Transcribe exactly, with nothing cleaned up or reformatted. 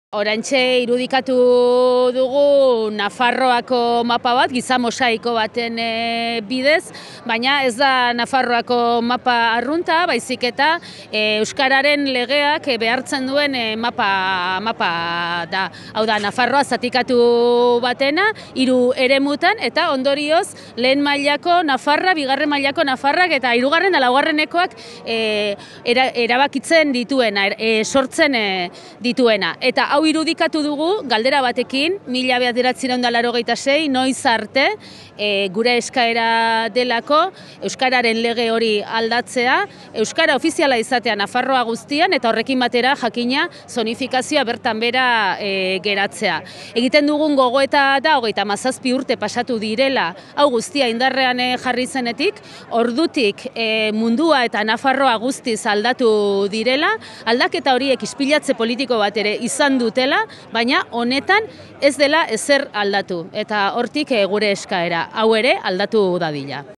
Oraintxe irudikatu dugu Nafarroako mapa bat, giza mosaiko baten e, bidez, baina ez da Nafarroako mapa arrunta, baizik eta e, Euskararen legeak e, behartzen duen e, mapa, mapa da. Hau da, Nafarroa zatikatu batena, hiru eremutan, eta ondorioz lehen mailako Nafarra, bigarren mailako Nafarrak eta hirugarren eta laugarrenekoak e, era, erabakitzen dituena, e, sortzen e, dituena. Eta hau irudikatu dugu, galdera batekin, mila bederatziehun eta laurogeita sei, noiz arte, e, gure eskaera delako, Euskararen lege hori aldatzea, Euskara ofiziala izatea Nafarroa guztian, eta horrekin batera jakina zonifikazioa bertan bera e, geratzea. Egiten dugun gogoeta da, hogeita hamazazpi urte pasatu direla, hau guztia indarrean e, jarri zenetik, ordutik e, mundua eta Nafarroa guztiz aldatu direla, aldaketa horiek ispilatze politiko bat ere izan dutela, baina honetan ez dela ezer aldatu, eta hortik e, gure eskaera, hau ere aldatu dadila.